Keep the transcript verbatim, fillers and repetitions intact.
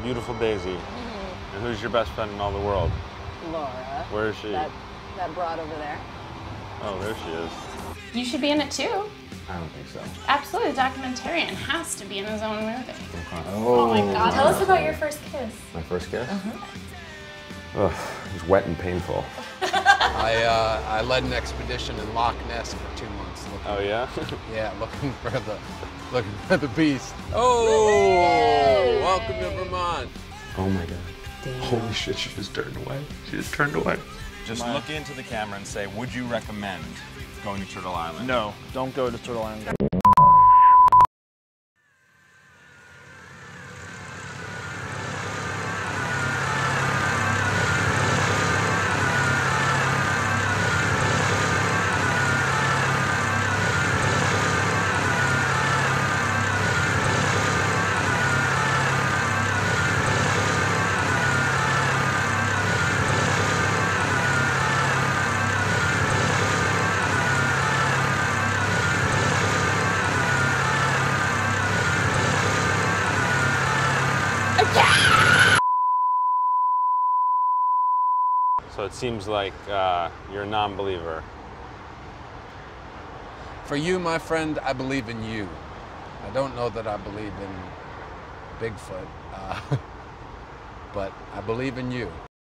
beautiful Daisy. Mm-hmm. And who's your best friend in all the world? Laura. Where is she? That, that broad over there. Oh, there she is. You should be in it too. I don't think so. Absolutely, the documentarian has to be in his own movie. Okay. Oh my God, tell us about your first kiss. My first kiss? Uh-huh. Ugh, it was wet and painful. I, uh, I led an expedition in Loch Ness for two months. Looking, Oh, yeah? Yeah, looking for the, looking for the beast. Oh, welcome to Vermont. Oh my God. Damn. Holy shit, she just turned away. She just turned away. Just look into the camera and say, would you recommend going to Turtle Island? No, don't go to Turtle Island. So it seems like uh, you're a non-believer. For you, my friend, I believe in you. I don't know that I believe in Bigfoot, uh, but I believe in you.